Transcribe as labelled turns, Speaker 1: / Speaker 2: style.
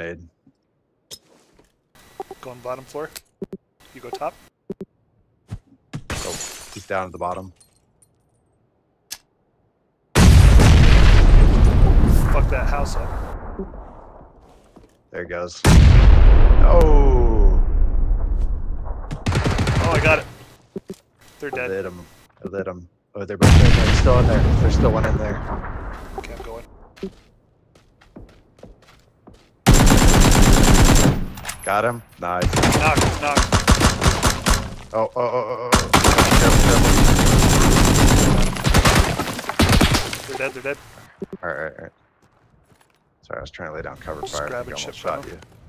Speaker 1: grenade.
Speaker 2: Going bottom floor. You go top.
Speaker 1: Oh, he's down at the bottom.
Speaker 2: Fuck that house up.
Speaker 1: There he goes. Oh!
Speaker 2: Oh, I got it. They're
Speaker 1: I
Speaker 2: dead.
Speaker 1: lit him. I lit him. Oh, they're both dead. They're still in there. There's still one in there.
Speaker 2: Okay, I'm going.
Speaker 1: Got him. Nice.
Speaker 2: Knock, knock.
Speaker 1: Oh. Careful.
Speaker 2: They're dead, they're dead.
Speaker 1: Alright. Sorry, I was trying to lay down cover
Speaker 2: Just
Speaker 1: fire. I
Speaker 2: grab
Speaker 1: think I
Speaker 2: and
Speaker 1: almost
Speaker 2: ship
Speaker 1: shot
Speaker 2: down.
Speaker 1: you.